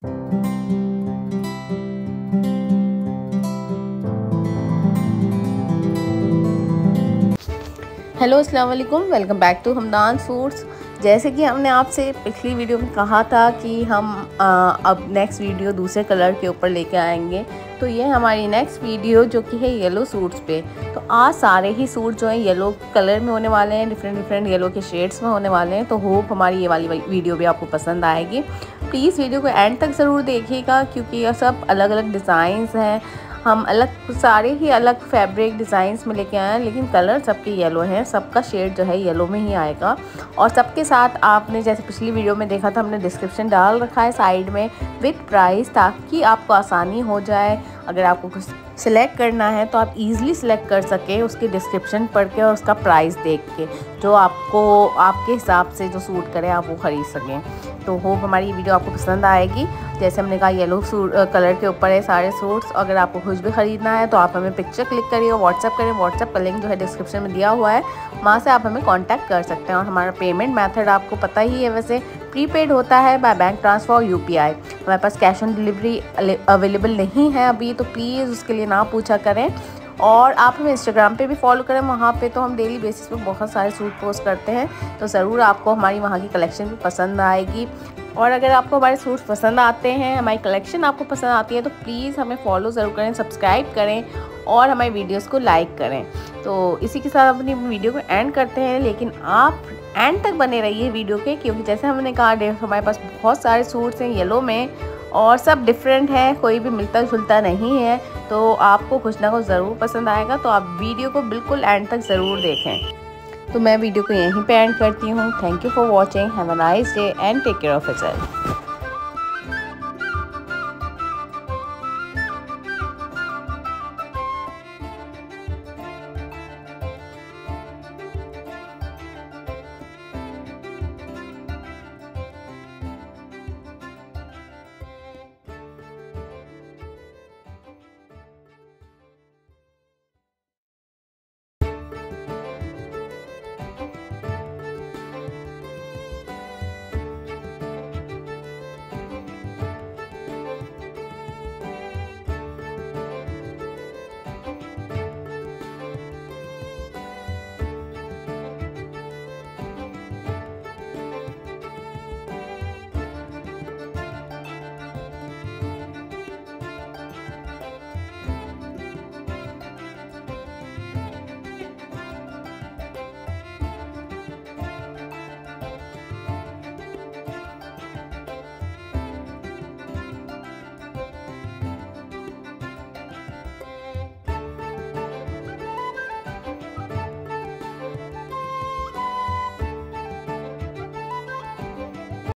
Hello अस्सलाम वालेकुम, welcome back to Hamdan suits. जैसे कि हमने आपसे पिछली वीडियो में कहा था कि हम अब नेक्स्ट वीडियो दूसरे कलर के ऊपर लेके आएंगे, तो ये हमारी नेक्स्ट वीडियो जो कि है येलो सूट्स पे। तो आज सारे ही सूट जो हैं येलो कलर में होने वाले हैं, डिफरेंट येलो के शेड्स में होने वाले हैं। तो होप हमारी ये वाली वीडियो भी आपको पसंद आएगी। प्लीज़ वीडियो को एंड तक ज़रूर देखिएगा, क्योंकि ये सब अलग अलग डिज़ाइंस हैं। हम सारे ही अलग फैब्रिक डिज़ाइंस में लेके आए हैं, लेकिन कलर सबके येलो हैं। सबका शेड जो है येलो में ही आएगा। और सबके साथ आपने जैसे पिछली वीडियो में देखा था, हमने डिस्क्रिप्शन डाल रखा है साइड में विद प्राइस, ताकि आपको आसानी हो जाए। अगर आपको कुछ सिलेक्ट करना है तो आप इजीली सिलेक्ट कर सकें, उसके डिस्क्रिप्शन पढ़ के और उसका प्राइस देख के, जो आपको आपके हिसाब से जो सूट करे आप वो ख़रीद सकें। तो होप हमारी ये वीडियो आपको पसंद आएगी। जैसे हमने कहा येलो कलर के ऊपर है सारे सूट्स। अगर आपको कुछ भी ख़रीदना है तो आप हमें पिक्चर क्लिक करिए, व्हाट्सअप करें। व्हाट्सअप का लिंक जो है डिस्क्रिप्शन में दिया हुआ है, वहाँ से आप हमें कांटेक्ट कर सकते हैं। और हमारा पेमेंट मेथड आपको पता ही है, वैसे प्रीपेड होता है बाय बैंक ट्रांसफ़र और UPI। हमारे पास कैश ऑन डिलीवरी अवेलेबल नहीं है अभी, तो प्लीज़ उसके लिए ना पूछा करें। और आप हमें इंस्टाग्राम पे भी फॉलो करें, वहाँ पे तो हम डेली बेसिस पे बहुत सारे सूट पोस्ट करते हैं। तो ज़रूर आपको हमारी वहाँ की कलेक्शन भी पसंद आएगी। और अगर आपको हमारे सूट्स पसंद आते हैं, हमारी कलेक्शन आपको पसंद आती है, तो प्लीज़ हमें फॉलो ज़रूर करें, सब्सक्राइब करें और हमारी वीडियोस को लाइक करें। तो इसी के साथ अपनी वीडियो को एंड करते हैं, लेकिन आप एंड तक बने रहिए वीडियो के, क्योंकि जैसे हमने कहा हमारे पास बहुत सारे सूट्स हैं येलो में और सब डिफरेंट है, कोई भी मिलता जुलता नहीं है। तो आपको कुछ ना कुछ ज़रूर पसंद आएगा, तो आप वीडियो को बिल्कुल एंड तक ज़रूर देखें। तो मैं वीडियो को यहीं पे एंड करती हूँ। Thank you for watching, have a nice day and take care of yourself.